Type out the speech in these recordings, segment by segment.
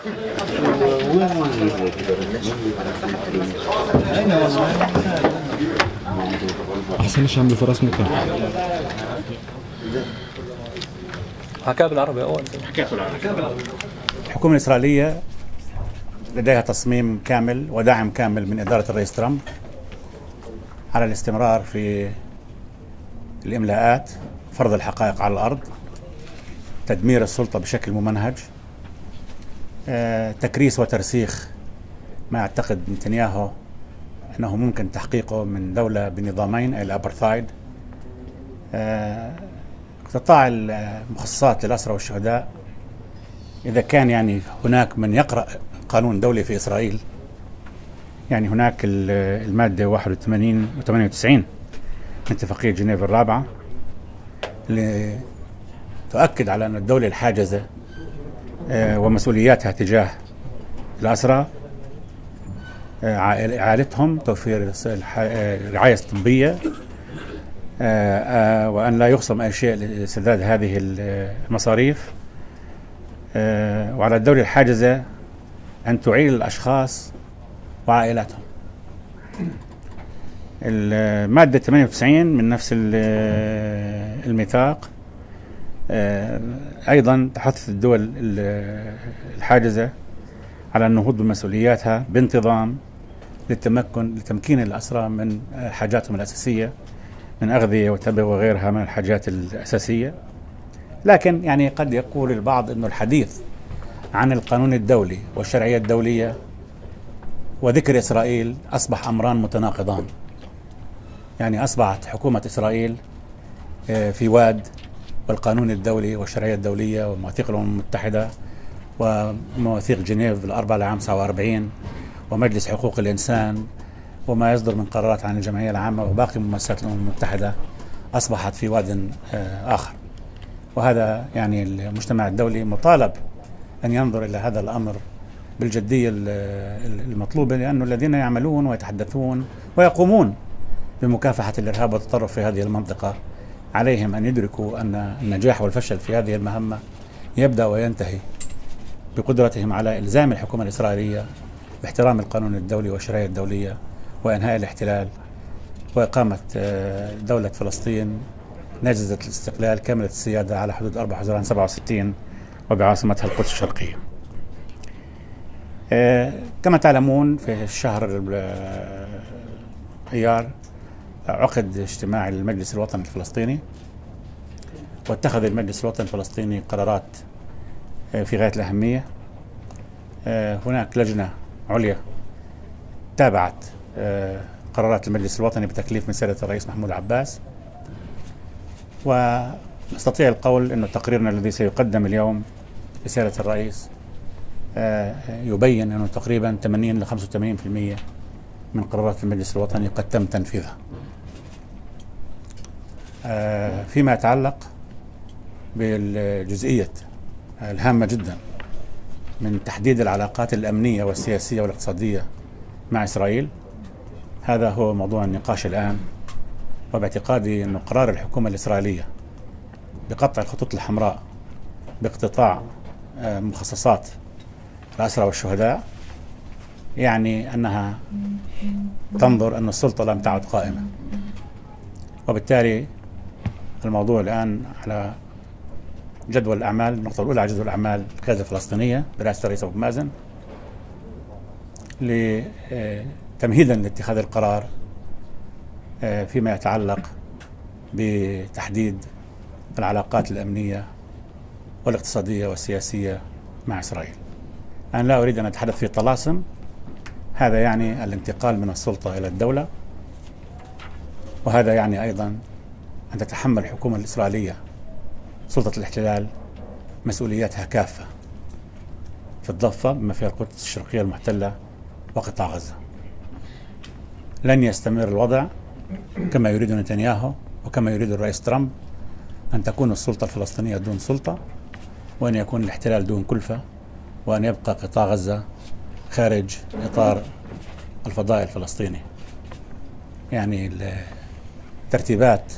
حسن الشام بفرس مكة حكاه بالعربي أول. الحكومة الإسرائيلية لديها تصميم كامل ودعم كامل من إدارة الرئيس ترامب على الاستمرار في الإملاءات، فرض الحقائق على الأرض، تدمير السلطة بشكل ممنهج، تكريس وترسيخ ما يعتقد نتنياهو أنه ممكن تحقيقه من دولة بنظامين أي الأبرثايد، اقتطاع المخصصات للأسرى والشهداء. إذا كان يعني هناك من يقرأ قانون دولي في إسرائيل، يعني هناك المادة 81 و 98 من اتفاقية جنيف الرابعة اللي تؤكد على أن الدولة الحاجزة ومسؤولياتها تجاه الأسرى إعادتهم، توفير الرعاية الطبية، وأن لا يخصم أي شيء لسداد هذه المصاريف، وعلى الدولة الحاجزة أن تعيل الأشخاص وعائلاتهم. المادة 98 من نفس الميثاق أيضا تحث الدول الحاجزة على النهوض بمسؤولياتها بانتظام لتمكين الأسرى من حاجاتهم الأساسية من أغذية وتبغ وغيرها من الحاجات الأساسية. لكن يعني قد يقول البعض أن الحديث عن القانون الدولي والشرعية الدولية وذكر إسرائيل أصبح أمران متناقضان. يعني أصبحت حكومة إسرائيل في واد، والقانون الدولي والشرعية الدولية ومواثيق الأمم المتحدة ومواثيق جنيف الأربعة لعام 49 ومجلس حقوق الإنسان وما يصدر من قرارات عن الجمعية العامة وباقي مؤسسات الأمم المتحدة أصبحت في واد آخر. وهذا يعني المجتمع الدولي مطالب أن ينظر إلى هذا الأمر بالجدية المطلوبة، لأن الذين يعملون ويتحدثون ويقومون بمكافحة الإرهاب والتطرف في هذه المنطقة عليهم أن يدركوا أن النجاح والفشل في هذه المهمة يبدأ وينتهي بقدرتهم على إلزام الحكومة الإسرائيلية باحترام القانون الدولي والشرعية الدولية وإنهاء الاحتلال وإقامة دولة فلسطين ناجزة الاستقلال كاملة السيادة على حدود 4 حزيران 67 وبعاصمتها القدس الشرقية. كما تعلمون في الشهر أيار عقد اجتماع المجلس الوطني الفلسطيني، واتخذ المجلس الوطني الفلسطيني قرارات في غاية الأهمية. هناك لجنة عليا تابعت قرارات المجلس الوطني بتكليف من سيادة الرئيس محمود عباس، ونستطيع القول أن تقريرنا الذي سيقدم اليوم لسيادة الرئيس يبين أنه تقريبا 80 ل 85% من قرارات المجلس الوطني قد تم تنفيذها. فيما يتعلق بالجزئية الهامة جدا من تحديد العلاقات الأمنية والسياسية والاقتصادية مع إسرائيل، هذا هو موضوع النقاش الآن. وباعتقادي أن قرار الحكومة الإسرائيلية بقطع الخطوط الحمراء باقتطاع مخصصات الأسرى والشهداء يعني أنها تنظر أن السلطة لم تعد قائمة، وبالتالي الموضوع الآن على جدول الأعمال. النقطة الأولى على جدول الأعمال القيادة الفلسطينية برئاسة الرئيس أبو مازن تمهيدا لاتخاذ القرار فيما يتعلق بتحديد العلاقات الأمنية والاقتصادية والسياسية مع إسرائيل. أنا لا أريد أن أتحدث في طلاسم، هذا يعني الانتقال من السلطة إلى الدولة، وهذا يعني أيضا أن تتحمل الحكومة الإسرائيلية سلطة الاحتلال مسؤولياتها كافة في الضفة بما فيها القدس الشرقية المحتلة وقطاع غزة. لن يستمر الوضع كما يريد نتنياهو وكما يريد الرئيس ترامب أن تكون السلطة الفلسطينية دون سلطة، وأن يكون الاحتلال دون كلفة، وأن يبقى قطاع غزة خارج إطار الفضاء الفلسطيني. يعني الترتيبات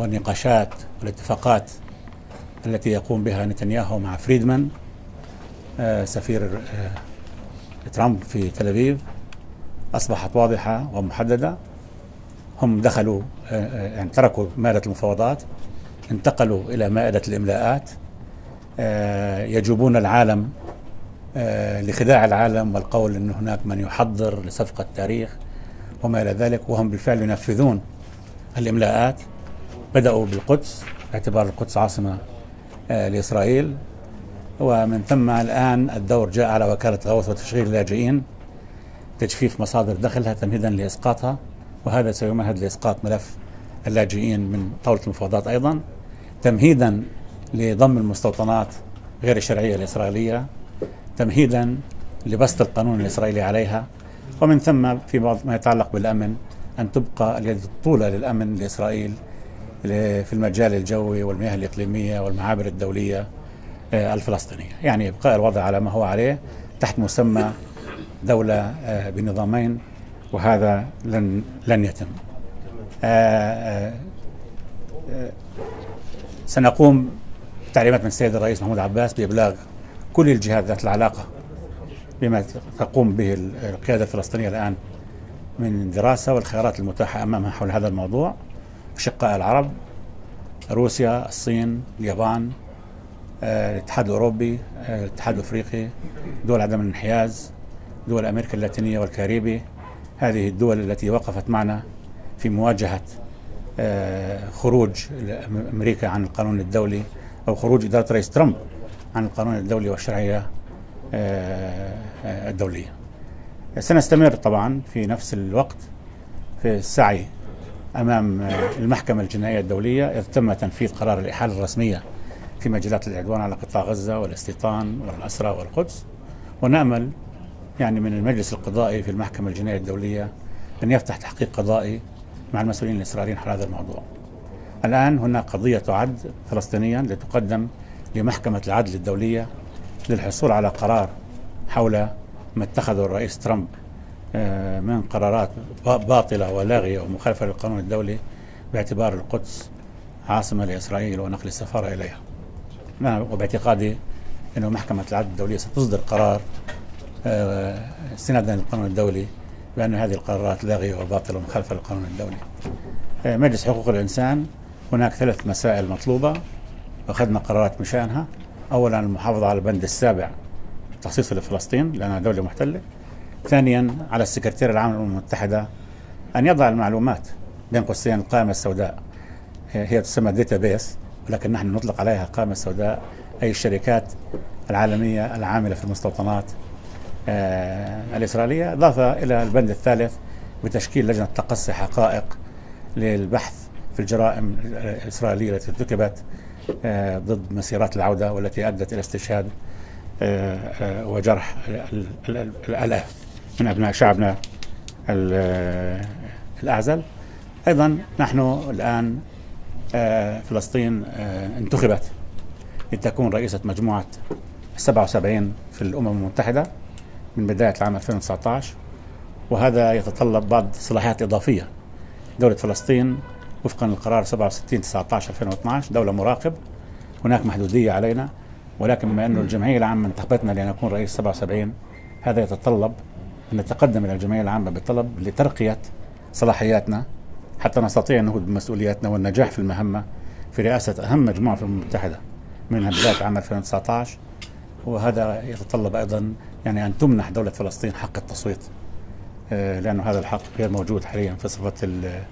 والنقاشات والاتفاقات التي يقوم بها نتنياهو مع فريدمان سفير ترامب في تل أبيب أصبحت واضحة ومحددة. هم دخلوا يعني تركوا مائدة المفاوضات، انتقلوا إلى مائدة الإملاءات، يجوبون العالم لخداع العالم والقول أن هناك من يحضر لصفقة تاريخ وما إلى ذلك، وهم بالفعل ينفذون الإملاءات. بدأوا بالقدس باعتبار القدس عاصمة لإسرائيل، ومن ثم الآن الدور جاء على وكالة غوث وتشغيل اللاجئين، تجفيف مصادر دخلها تمهيدا لإسقاطها، وهذا سيمهد لإسقاط ملف اللاجئين من طاولة المفاوضات، أيضا تمهيدا لضم المستوطنات غير الشرعية الإسرائيلية، تمهيدا لبسط القانون الإسرائيلي عليها، ومن ثم في بعض ما يتعلق بالأمن أن تبقى اليد الطولة للأمن لإسرائيل في المجال الجوي والمياه الإقليمية والمعابر الدولية الفلسطينية، يعني إبقاء الوضع على ما هو عليه تحت مسمى دولة بنظامين، وهذا لن يتم. سنقوم بتعليمات من السيد الرئيس محمود عباس بإبلاغ كل الجهات ذات العلاقة بما تقوم به القيادة الفلسطينية الآن من دراسة والخيارات المتاحة أمامها حول هذا الموضوع، أشقاء العرب، روسيا، الصين، اليابان، الاتحاد الأوروبي، الاتحاد الأفريقي، دول عدم الانحياز، دول أمريكا اللاتينية والكاريبي. هذه الدول التي وقفت معنا في مواجهة خروج أمريكا عن القانون الدولي أو خروج إدارة رئيس ترامب عن القانون الدولي والشرعية الدولية. سنستمر طبعا في نفس الوقت في السعي أمام المحكمة الجنائية الدولية إذ تم تنفيذ قرار الإحالة الرسمية في مجالات العدوان على قطاع غزة والاستيطان والأسرى والقدس، ونأمل يعني من المجلس القضائي في المحكمة الجنائية الدولية أن يفتح تحقيق قضائي مع المسؤولين الإسرائيليين حول هذا الموضوع. الآن هناك قضية تعد فلسطينيا لتقدم لمحكمة العدل الدولية للحصول على قرار حول ما اتخذه الرئيس ترامب من قرارات باطلة ولاغية ومخالفة للقانون الدولي باعتبار القدس عاصمة لإسرائيل ونقل السفارة إليها. وباعتقادي أن محكمة العدل الدولية ستصدر قرار استنادا للقانون الدولي بأن هذه القرارات لاغية وباطلة ومخالفة للقانون الدولي. مجلس حقوق الإنسان هناك 3 مسائل مطلوبة وأخذنا قرارات بشأنها. أولا المحافظة على البند السابع تخصيصه لفلسطين لأنها دولة محتلة. ثانيا على السكرتير العام للأمم المتحدة أن يضع المعلومات بين قوسين القائمة السوداء، هي تسمى داتا بيس ولكن نحن نطلق عليها قائمة سوداء، أي الشركات العالمية العاملة في المستوطنات الإسرائيلية، إضافة إلى البند الثالث بتشكيل لجنة تقصي حقائق للبحث في الجرائم الإسرائيلية التي ارتكبت ضد مسيرات العودة والتي أدت إلى استشهاد وجرح الآلاف من أبناء شعبنا الأعزل. أيضا نحن الآن فلسطين انتخبت لتكون رئيسة مجموعة 77 في الأمم المتحدة من بداية العام 2019، وهذا يتطلب بعض صلاحيات إضافية. دولة فلسطين وفقا للقرار 67/19/2012 دولة مراقب، هناك محدودية علينا، ولكن بما أن الجمعية العامة انتخبتنا لأن أكون رئيس 77 هذا يتطلب أن نتقدم إلى الجمعية العامة بطلب لترقية صلاحياتنا حتى نستطيع النهوض بمسؤولياتنا والنجاح في المهمة في رئاسة أهم مجموعة في الأمم المتحدة منها بداية عام 2019، وهذا يتطلب أيضا يعني أن تمنح دولة فلسطين حق التصويت لأن هذا الحق غير موجود حاليا في صفة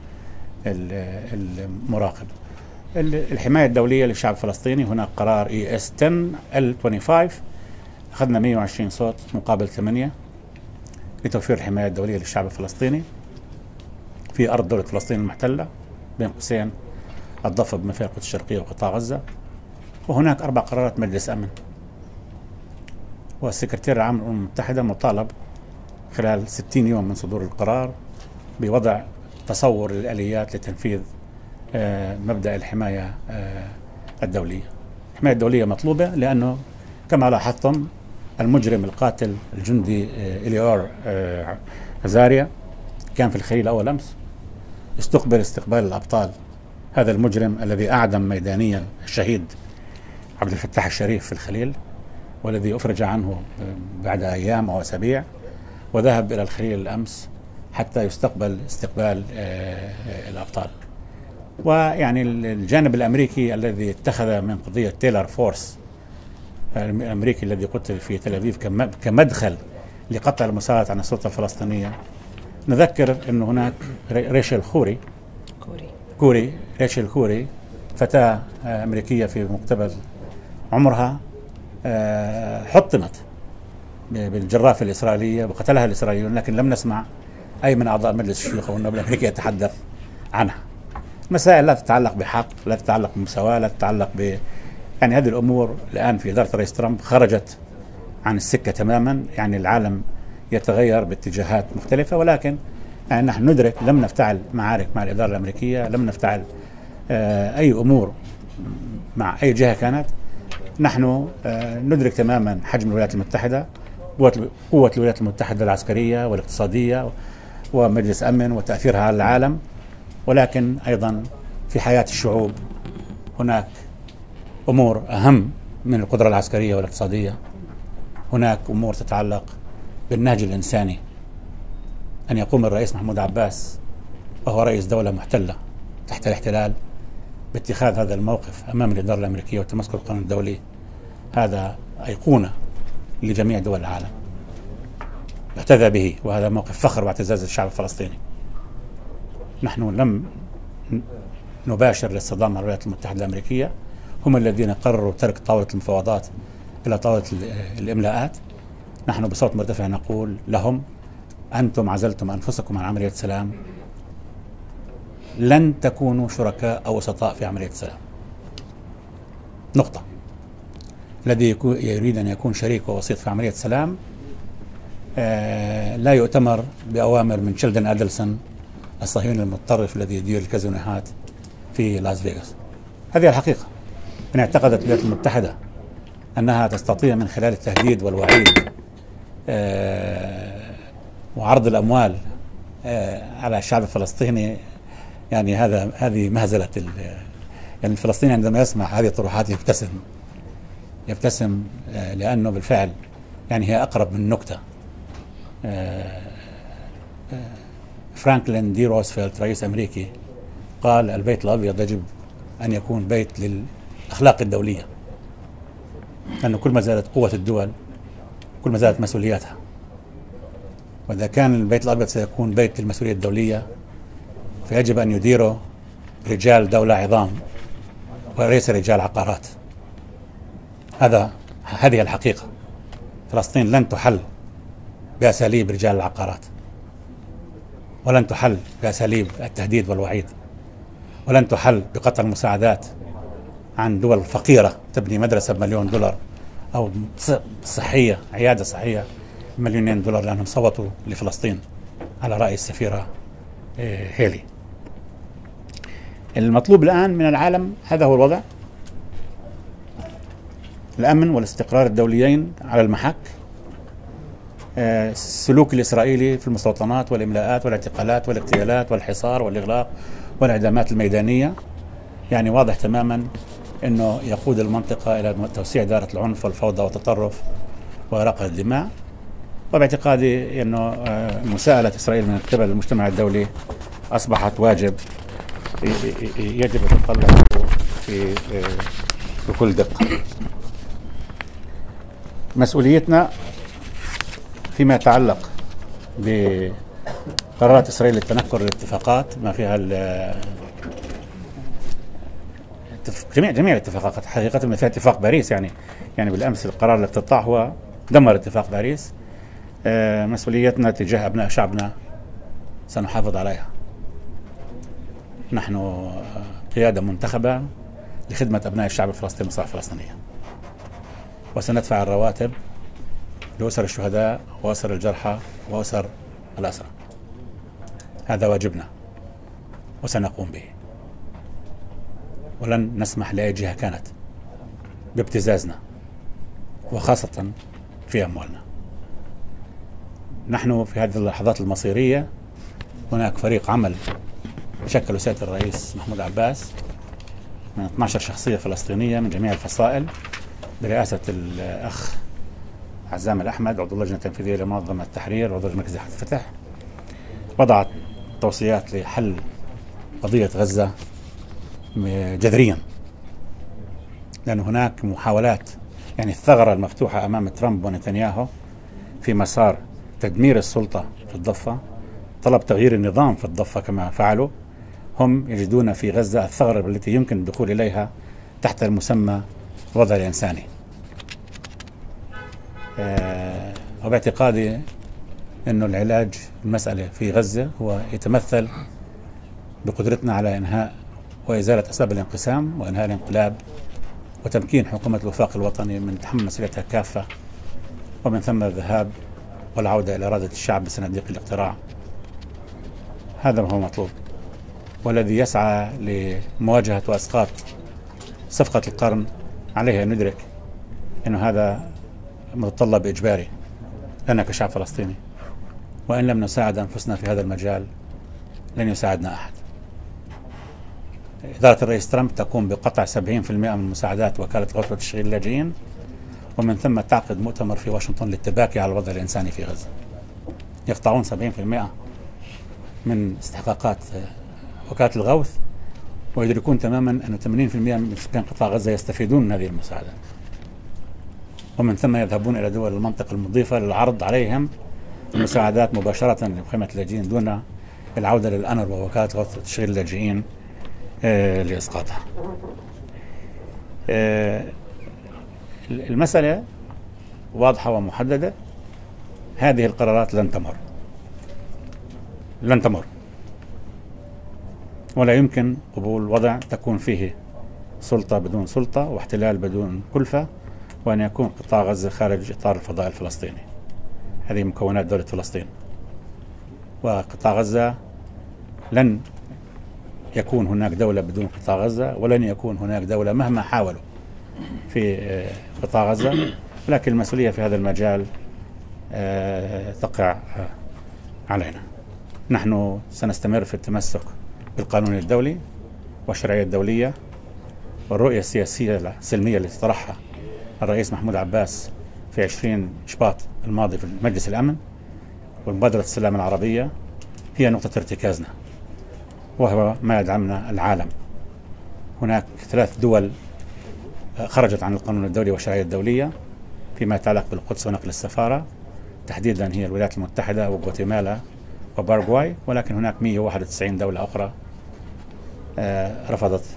المراقب. الحماية الدولية للشعب الفلسطيني هناك قرار ES 10L25 أخذنا 120 صوت مقابل 8 لتوفير الحماية الدولية للشعب الفلسطيني في أرض دولة فلسطين المحتلة بين قوسين الضفة بما فيها القدس الشرقية وقطاع غزة. وهناك 4 قرارات مجلس أمن، والسكرتير العام للأمم المتحدة مطالب خلال 60 يوم من صدور القرار بوضع تصور للآليات لتنفيذ مبدأ الحماية الدولية. الحماية الدولية مطلوبة لأنه كما لاحظتم المجرم القاتل الجندي إليور عزاريا كان في الخليل أول أمس، استقبل استقبال الأبطال. هذا المجرم الذي أعدم ميدانيا الشهيد عبد الفتاح الشريف في الخليل، والذي أفرج عنه بعد أيام أو أسابيع، وذهب إلى الخليل الأمس حتى يستقبل استقبال الأبطال. ويعني الجانب الأمريكي الذي اتخذ من قضية تايلر فورس الأمريكي الذي قتل في تل أبيب كمدخل لقطع المساعدة عن السلطة الفلسطينية، نذكر أن هناك ريشيل كوري فتاة أمريكية في مقتبل عمرها حطمت بالجرافة الإسرائيلية وقتلها الإسرائيليون، لكن لم نسمع أي من أعضاء مجلس الشيوخ أو النواب الأمريكي يتحدث عنها. مسائل لا تتعلق بحق، لا تتعلق بمساواة، لا تتعلق يعني هذه الأمور الآن في إدارة الرئيس ترامب خرجت عن السكة تماما. يعني العالم يتغير باتجاهات مختلفة، ولكن يعني نحن ندرك لم نفتعل معارك مع الإدارة الأمريكية، لم نفتعل أي أمور مع أي جهة كانت. نحن ندرك تماما حجم الولايات المتحدة، قوة الولايات المتحدة العسكرية والاقتصادية ومجلس أمن وتأثيرها على العالم، ولكن أيضا في حياة الشعوب هناك أمور أهم من القدرة العسكرية والاقتصادية. هناك أمور تتعلق بالنهج الإنساني، أن يقوم الرئيس محمود عباس وهو رئيس دولة محتلة تحت الاحتلال باتخاذ هذا الموقف أمام الإدارة الأمريكية والتمسك بالقانون الدولي، هذا أيقونة لجميع دول العالم يحتذى به، وهذا موقف فخر واعتزاز للشعب الفلسطيني. نحن لم نباشر الاصطدام مع الولايات المتحدة الأمريكية، هم الذين قرروا ترك طاولة المفاوضات إلى طاولة الإملاءات. نحن بصوت مرتفع نقول لهم: أنتم عزلتم أنفسكم عن عملية السلام، لن تكونوا شركاء أو وسطاء في عملية السلام. نقطة. الذي يريد أن يكون شريك ووسيط في عملية السلام لا يؤتمر بأوامر من شيلدن أدلسون الصهيوني المتطرف الذي يدير الكازينوهات في لاس فيغاس. هذه الحقيقة. إن اعتقدت الولايات المتحدة أنها تستطيع من خلال التهديد والوعيد وعرض الأموال على الشعب الفلسطيني، يعني هذه مهزلة. يعني الفلسطيني عندما يسمع هذه الطروحات يبتسم لأنه بالفعل يعني هي أقرب من نكتة. فرانكلين دي روزفلت رئيس أمريكي قال: البيت الأبيض يجب أن يكون بيت للأخلاق الدولية، لأنه كل ما زادت قوة الدول كل ما زادت مسؤولياتها، وإذا كان البيت الأبيض سيكون بيت للمسؤولية الدولية فيجب أن يديره رجال دولة عظام وليس رجال عقارات. هذه الحقيقة. فلسطين لن تحل بأساليب رجال العقارات، ولن تحل بأساليب التهديد والوعيد، ولن تحل بقطع المساعدات عن دول فقيرة تبني مدرسة ب1,000,000 دولار أو صحية، عيادة صحية ب2,000,000 دولار، لأنهم صوتوا لفلسطين على رأي السفيرة هيلي. المطلوب الآن من العالم هذا هو الوضع: الأمن والاستقرار الدوليين على المحك، السلوك الإسرائيلي في المستوطنات والإملاءات والاعتقالات والاغتيالات والحصار والإغلاق والإعدامات الميدانية. يعني واضح تماما أنه يقود المنطقة إلى توسيع دائرة العنف والفوضى والتطرف وإراقة الدماء. وباعتقادي أنه مساءلة إسرائيل من قبل المجتمع الدولي أصبحت واجب يجب تطلعه بكل دقة. مسؤوليتنا فيما يتعلق بقرارات إسرائيل للتنكر للاتفاقات، ما فيها جميع الاتفاقات حقيقة، ما فيها اتفاق باريس. يعني بالأمس القرار الاقتطاع هو دمر اتفاق باريس. مسؤوليتنا تجاه أبناء شعبنا سنحافظ عليها. نحن قيادة منتخبة لخدمة أبناء الشعب الفلسطيني والمصالح الفلسطينية، وسندفع الرواتب لأسر الشهداء وأسر الجرحى وأسر الأسرى. هذا واجبنا وسنقوم به، ولن نسمح لأي جهة كانت بابتزازنا وخاصة في أموالنا. نحن في هذه اللحظات المصيرية هناك فريق عمل شكله سيادة الرئيس محمود عباس من 12 شخصية فلسطينية من جميع الفصائل برئاسة الأخ عزام الأحمد عضو اللجنة التنفيذية لمنظمة التحرير وعضو مركز إحاطة الفتح وضعت توصيات لحل قضية غزة جذريا، لأن هناك محاولات، يعني الثغرة المفتوحة أمام ترامب ونتنياهو في مسار تدمير السلطة في الضفة، طلب تغيير النظام في الضفة كما فعلوا. هم يجدون في غزة الثغرة التي يمكن الدخول إليها تحت المسمى الوضع الإنساني. وباعتقادي أن العلاج المسألة في غزة هو يتمثل بقدرتنا على إنهاء وإزالة أسباب الانقسام وإنهاء الانقلاب وتمكين حكومة الوفاق الوطني من تحمل مسؤوليتها كافة، ومن ثم الذهاب والعودة إلى إرادة الشعب بصناديق الاقتراع. هذا ما هو مطلوب، والذي يسعى لمواجهة وإسقاط صفقة القرن عليه أن ندرك أن هذا متطلب إجباري لنا كشعب فلسطيني، وإن لم نساعد أنفسنا في هذا المجال لن يساعدنا أحد. إدارة الرئيس ترامب تقوم بقطع 70% من مساعدات وكالة غرفة تشغيل اللاجئين، ومن ثم تعقد مؤتمر في واشنطن للتباكي على الوضع الإنساني في غزة. يقطعون 70% من استحقاقات وكالة الغوث، ويدركون تماما أن 80% من سكان قطاع غزة يستفيدون من هذه المساعدات، ومن ثم يذهبون إلى دول المنطقة المضيفة للعرض عليهم المساعدات مباشرة لمخيمة اللاجئين دون العودة للأنروا ووكالة غرفة تشغيل اللاجئين لإسقاطها. المسألة واضحة ومحددة. هذه القرارات لن تمر، ولا يمكن قبول وضع تكون فيه سلطة بدون سلطة واحتلال بدون كلفة، وأن يكون قطاع غزة خارج إطار الفضاء الفلسطيني. هذه مكونات دولة فلسطين، وقطاع غزة لن يكون هناك دولة بدون قطاع غزة، ولن يكون هناك دولة مهما حاولوا في قطاع غزة، ولكن المسؤولية في هذا المجال تقع علينا. نحن سنستمر في التمسك بالقانون الدولي والشرعية الدولية والرؤية السياسية السلمية التي طرحها الرئيس محمود عباس في 20 شباط الماضي في مجلس الأمن، ومبادرة السلام العربية هي نقطة ارتكازنا، وهو ما يدعمنا العالم. هناك 3 دول خرجت عن القانون الدولي والشرعية الدولية فيما يتعلق بالقدس ونقل السفارة، تحديدا هي الولايات المتحدة وغواتيمالا وباراغواي، ولكن هناك 191 دولة أخرى رفضت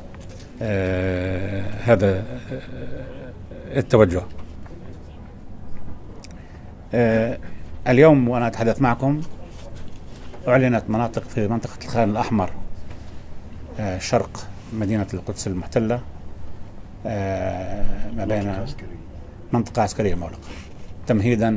هذا التوجه. اليوم وأنا أتحدث معكم أعلنت مناطق في منطقة الخان الأحمر شرق مدينة القدس المحتلة ما بين منطقة عسكرية مغلقة تمهيدا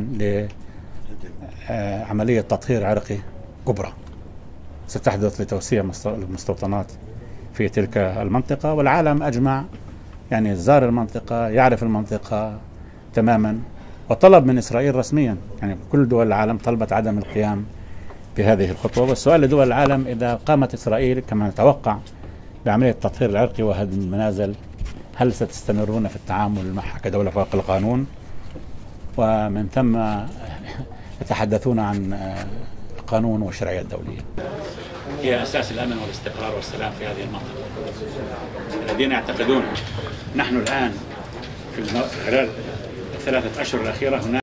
لعملية تطهير عرقي كبرى ستحدث لتوسيع المستوطنات في تلك المنطقة. والعالم أجمع يعني زار المنطقة، يعرف المنطقة تماما، وطلب من إسرائيل رسميا، يعني كل دول العالم طلبت عدم القيام بهذه الخطوة. والسؤال لدول العالم: إذا قامت إسرائيل كما نتوقع بعملية التطهير العرقي وهدم المنازل، هل ستستمرون في التعامل معها كدولة فوق القانون؟ ومن ثم يتحدثون عن القانون والشرعية الدولية. هي أساس الأمن والاستقرار والسلام في هذه المنطقة. الذين يعتقدون نحن الآن في خلال ال3 أشهر الأخيرة هناك